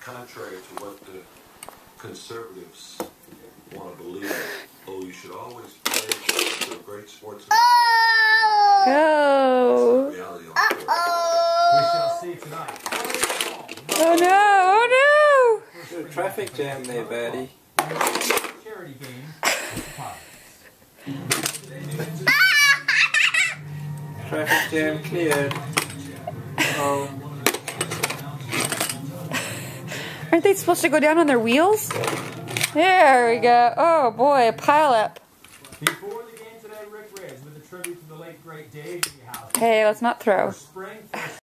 contrary to what the conservatives want to believe. Oh, you should always play for great sports. Oh. Reality on the court. We shall see tonight. Oh no! Oh There's a traffic jam there, Birdie. Charity game. Traffic jam cleared. Oh. Aren't they supposed to go down on their wheels? There we go. Oh boy, a pile up. Before the game today, Rick Riggs with a tribute to the late great Dave House. Hey, let's not throw. Spring